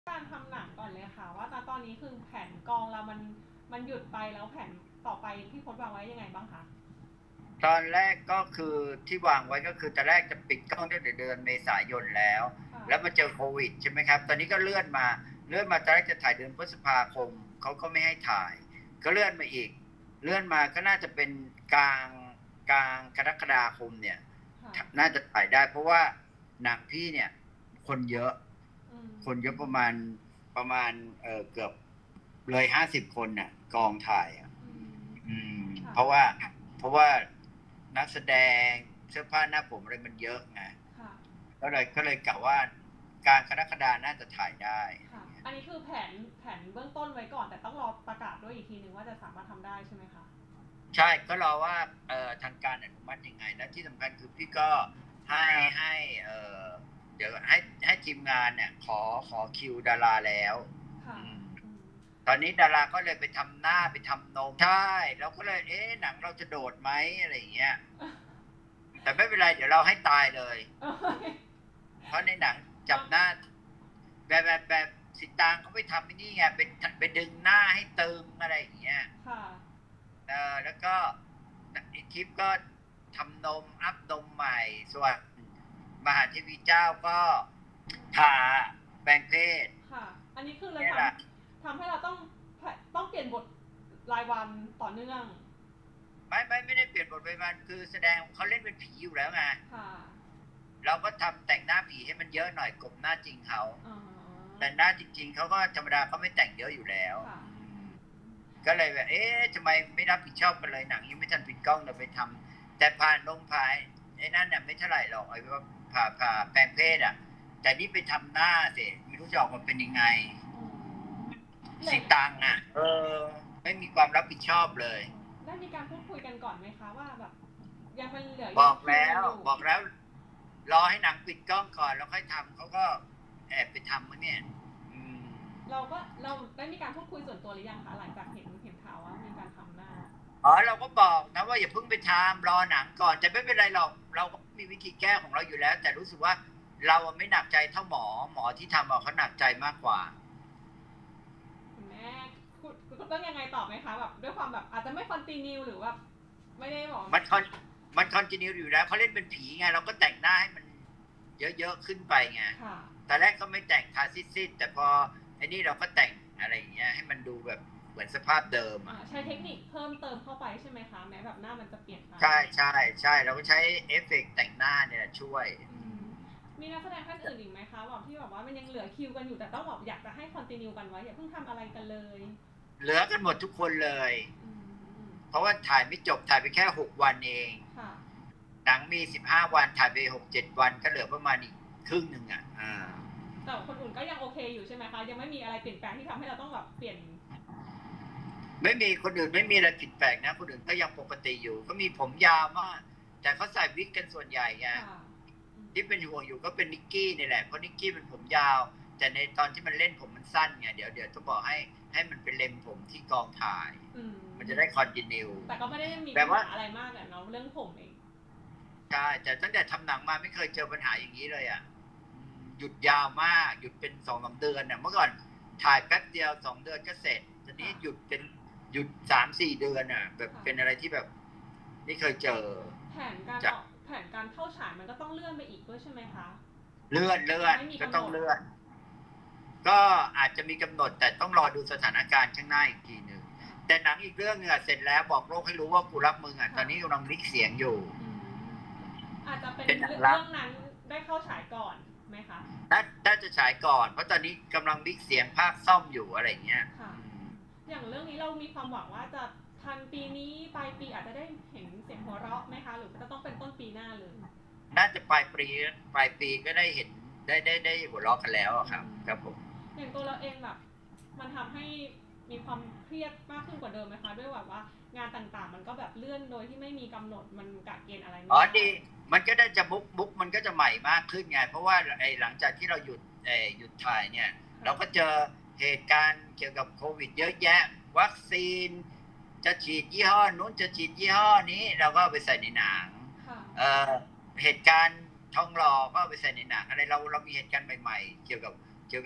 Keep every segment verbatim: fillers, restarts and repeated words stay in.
การทำหนังก่อนเลยค่ะว่าณตอนนี้คือแผนกองเรามันมันหยุดไปแล้วแผนต่อไปพี่พจน์วางไว้ยังไงบ้างคะตอนแรกก็คือที่วางไว้ก็คือตอนแรกจะปิดกล้องตั้งแต่เดือนเมษายนแล้วค่ะแล้วมาเจอโควิดใช่ไหมครับตอนนี้ก็เลื่อนมาเลื่อนมาตอนแรกจะถ่ายเดือนพฤษภาคมเขาก็ไม่ให้ถ่ายก็เลื่อนมาอีกเลื่อนมาก็น่าจะเป็นกลางกลางกรกฎาคมเนี่ยค่ะน่าจะถ่ายได้เพราะว่าหนังพี่เนี่ยคนเยอะอืมคนเยอะประมาณประมาณเออเกือบเลยห้าสิบคนน่ะกองถ่ายอ่ะอืมอืมค่ะเพราะว่าเพราะว่านักแสดงเสื้อผ้าหน้าผมอะไรมันเยอะไงค่ะก็เลยก็เลยกะว่าการกรกฎาน่าจะถ่ายได้ค่ะอันนี้คือแผนแผนเบื้องต้นไว้ก่อนแต่ต้องรอประกาศด้วยอีกทีนึงว่าจะสามารถทำได้ใช่ไหมคะใช่ก็รอว่าเอ่อทางการอนุมัติยังไงและที่สำคัญคือพี่ก็ให้ให้เอ่อเดี๋ยวให้ให้ทีมงานเนี่ยขอขอคิวดาราแล้วค่ะอืมอืมตอนนี้ดาราก็เลยไปทำหน้าไปทำนมใช่เราก็เลยเอ๊ะหนังเราจะโดดไหมอะไรอย่างเงี้ยแต่ไม่เป็นไรเดี๋ยวเราให้ตายเลยโอเคเพราะในหนังจับหน้าแบบแบบแบบสิตางเขาไปทำไอ้นี่ไงไปไปดึงหน้าให้ตึงอะไรอย่างเงี้ยค่ะเออแล้วก็อีกคลิปก็ทำนมอัพนมใหม่ส่วนมหาเทวีเจ้าก็ผ่าแปลงเพศค่ะอันนี้คือเลยทนี่แหละำทำให้เราต้องต้องเปลี่ยนบทรายวันต่อเนื่องไม่ไม่ไม่ได้เปลี่ยนบทบาทคือแสดงเขาเล่นเป็นผีอยู่แล้วไงค่ะเราก็ทำแต่งหน้าผีให้มันเยอะหน่อยกลบหน้าจริงเขาอ๋อแต่หน้าจริงๆเขาก็ธรรมดาเขาไม่แต่งเยอะอยู่แล้วค่ะก็เลยแบบเอ๊ะทำไมไม่รับผิดชอบกันเลยหนังยังไม่ทันปิดกล้องเราไปทำแต่ผ่านลงผ่านไอ้นั่นเนี่ยไม่เท่าไหร่หรอกไอ้ว่าผ่าผ่าแปลงเพศอ่ะแต่นี่ไปทำหน้าสิไม่รู้จะออกมาเป็นยังไงอืมเหลืสิอตังอ่ะเออไม่มีความรับผิดชอบเลยได้มีการพูดคุยกันก่อนไหมคะว่าแบบยังเป็นเหลือบอกคิวแล้วกันอยู่บอกแล้วรอให้หนังปิดกล้องก่อนแล้วค่อยทำเขาก็แอบไปทำมั้งเนี่ยอืมเราก็เราได้มีการพูดคุยส่วนตัวหรือยังคะหลังจากเห็นเห็นข่าวว่ามีการทำหน้าอ๋อเราก็บอกนะว่าอย่าเพิ่งไปทำรอหนังก่อนแต่ไม่เป็นไรหรอกเราก็มีวิธีแก้ของเราอยู่แล้ว แต่รู้สึกว่าเราไม่หนักใจเท่าหมอหมอที่ทำเขาหนักใจมากกว่าคุณแม่คุณคุณต้องยังไงตอบไหมคะแบบด้วยความแบบอาจจะไม่คอนติเนียหรือว่าไม่ได้บอกมันคอนมันคอนติเนียอยู่แล้วเขาเล่นเป็นผีไงเราก็แต่งหน้าให้มันเยอะๆขึ้นไปไงค่ะตอนแรกก็ไม่แต่งทาซิดๆแต่พอไอ้นี่เราก็แต่งอะไรอย่างเงี้ยให้มันดูแบบเหมือนสภาพเดิมอ่ะใช้เทคนิคเพิ่มเติมเข้าไปใช่ไหมคะแม้แบบหน้ามันจะเปลี่ยนไปใช่ใช่ใช่เราก็ใช้เอฟเฟกต์แต่งหน้าเนี่ยช่วยมีนักแสดงท่านอื่นอีกไหมคะแบบที่แบบว่ามันยังเหลือคิวกันอยู่แต่ต้องแบบอยากจะให้คอนติเนียกันไว้อย่าเพิ่งทำอะไรกันเลยเหลือกันหมดทุกคนเลยอืมเพราะว่าถ่ายไม่จบถ่ายไปแค่หกวันเองค่ะหนังมีสิบห้าวันถ่ายไปหกเจ็ดวันก็เหลือประมาณอีกครึ่งหนึ่งอ่ะอ่าแต่คนอื่นก็ยังโอเคอยู่ใช่ไหมคะยังไม่มีอะไรเปลี่ยนแปลงที่ทำให้เราต้องแบบเปลี่ยนไม่มีคนอื่นไม่มีอะไรผิดแปลกนะคนอื่นก็ยังปกติอยู่ก็มีผมยาวมากแต่เขาใส่วิกกันส่วนใหญ่ไงที่เป็นห่วงอยู่ก็เป็นนิกกี้นี่แหละเพราะนิกกี้เป็นผมยาวแต่ในตอนที่มันเล่นผมมันสั้นไงเดี๋ยวเดี๋ยวจะบอกให้ให้มันเป็นเลมผมที่กองถ่ายมันจะได้คอนติเนียแต่ก็ไม่ได้มีแบบว่าอะไรมากอะเนาะเรื่องผมเองใช่แต่ตั้งแต่ทำหนังมาไม่เคยเจอปัญหาอย่างนี้เลยอ่ะหยุดยาวมากหยุดเป็นสองสามเดือนอ่ะเมื่อก่อนถ่ายแป๊บเดียวสองเดือนก็เสร็จตอนนี้หยุดเป็นหยุดสามสี่เดือนอ่ะแบบเป็นอะไรที่แบบไม่เคยเจอแผนการออกแผนการเข้าฉายมันก็ต้องเลื่อนไปอีกด้วยใช่ไหมคะเลื่อนเลื่อนก็ต้องเลื่อนก็อาจจะมีกำหนดแต่ต้องรอดูสถานการณ์ข้างหน้าอีกทีหนึ่งแต่หนังอีกเรื่องนึงเสร็จแล้วบอกโลกให้รู้ว่ากูรักมึงอ่ะตอนนี้กำลังลิกเสียงอยู่อาจจะเป็นเรื่องนั้นได้เข้าฉายก่อนไหมคะน่าจะฉายก่อนเพราะตอนนี้กำลังลิกเสียงภาคซ่อมอยู่อะไรเงี้ยอย่างเรื่องนี้เรามีความหวังว่าจะทันปีนี้ปลายปีอาจจะได้เห็นเสียงหัวเราะไหมคะหรือจะต้องเป็นต้นปีหน้าเลยน่าจะปลายปีปลายปีก็ได้เห็นได้ได้ได้หัวเราะกันแล้วครับครับผมอย่างตัวเราเองแบบมันทำให้มีความเครียดมากขึ้นกว่าเดิมไหมคะด้วยแบบว่างานต่างๆมันก็แบบเลื่อนโดยที่ไม่มีกำหนดมันกะเกณฑ์อะไรอ๋อดีมันก็ได้จะบุ๊กบุ๊กมันก็จะใหม่มากขึ้นไงเพราะว่าไอ้หลังจากที่เราหยุดไอ้หยุดถ่ายเนี่ยเราก็เจอเหตุการณ์เกี่ยวกับโควิดเยอะแยะวัคซีนจะฉีดยี่ห้อนู้นจะฉีดยี่ห้อนี้เราก็ไปใส่ในหนังเอ่อเหตุการณ์ทองหล่อก็ไปใส่ในหนังอะไรเราเรามีเหตุการณ์ใหม่ๆเกี่ยวกับเกี่ยวกับ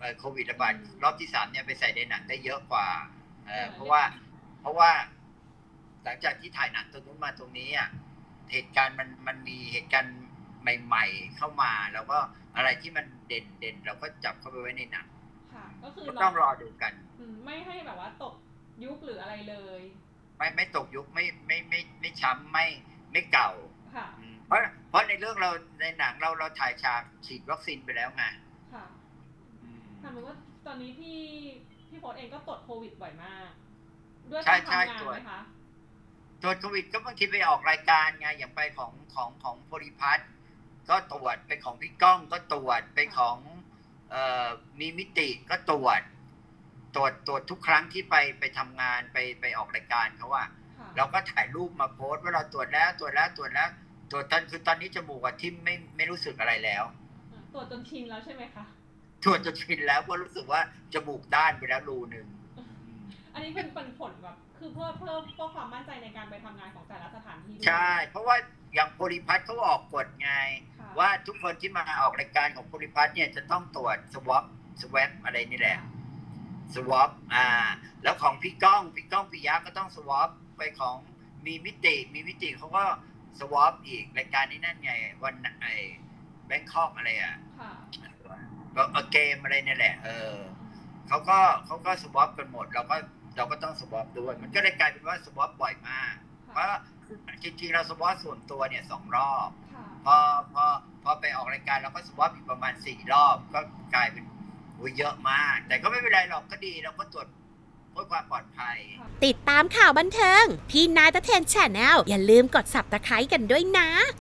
โควิดระบาดรอบที่สามเนี่ยไปใส่ในหนังได้เยอะกว่าเออเพราะว่าเพราะว่าหลังจากที่ถ่ายหนังตรงนู้นมาตรงนี้อ่ะเหตุการณ์มันมันมีเหตุการณ์ใหม่ๆเข้ามาแล้วก็อะไรที่มันเด่นเด่นเราก็จับเข้าไปไว้ในหนังค่ะก็คือต้องรอดูกันไม่ให้แบบว่าตกยุคหรืออะไรเลยไม่ไม่ตกยุคไม่ไม่ไม่ไม่ช้ำไม่ไม่เก่าค่ะเพราะเพราะในเรื่องเราในหนังเราเราถ่ายฉากฉีดวัคซีนไปแล้วไงค่ะถามว่าตอนนี้พี่พี่โพสเองก็ตรวจโควิดบ่อยมากด้วยการทำงานไหมคะตรวจโควิดก็บางทีไปออกรายการไงอย่างไปของของของโพลิพัทก็ตรวจไปของพี่ก้องก็ตรวจไปของเอ่อมีมิติก็ตรวจตรวจตรวจทุกครั้งที่ไปไปทำงานไปไปออกรายการเขาว่าเราก็ถ่ายรูปมาโพสต์ว่าเราตรวจแล้วตรวจแล้วตรวจแล้วตรวจตอนคือตอนนี้จมูกกับทิ่มไม่ไม่รู้สึกอะไรแล้วตรวจจนชินแล้วใช่ไหมคะตรวจจนชินแล้วก็รู้สึกว่าจมูกด้านไปแล้วรูนึงอันนี้เป็นผลแบบคือเพื่อเพิ่มเพื่อความมั่นใจในการไปทำงานของแต่ละสถานที่ใช่เพราะว่าอย่างโพลิพัทเขาออกกฎไงว่าทุกคนที่มาออกรายการของโพลิพัทเนี่ยจะต้องตรวจสวอปสวอปอะไรนี่แหละสวอปอ่าแล้วของพี่ก้องพี่ก้องปิยะก็ต้องสวอปไปของมีมิติมีมิติเขาก็สวอปอีกรายการนี้นั่นไงวันไอแบงคอกอะไรอ่ะก็เกมอะไรนี่แหละเออเขาก็เขาก็สวอปกันหมดเราก็เราก็ต้องสวอปด้วยมันก็เลยกลายเป็นว่าสวอปบ่อยมากเพราะจริงๆเราสวอปส่วนตัวเนี่ยสองรอบพอพอพอไปออกรายการเราก็สวอปอีกประมาณสี่รอบก็กลายเป็นเยอะมากแต่ก็ไม่เป็นไรหรอกก็ดีเราก็ตรวจเพื่อความปลอดภัยติดตามข่าวบันเทิงพี่นายตะเทน Channel อย่าลืมกด ซับสไครบ์ กันด้วยนะ